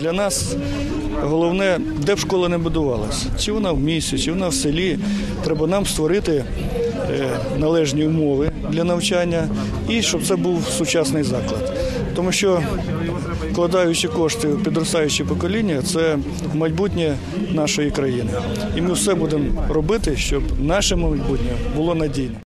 Для нас головне, де б школа не будувалася, чи вона в місті, чи вона в селі, треба нам створити належні умови для навчання і щоб це був сучасний заклад. Тому що вкладаючи кошти в підростаюче покоління, це майбутнє нашої країни. І ми все будемо робити, щоб наше майбутнє було надійне.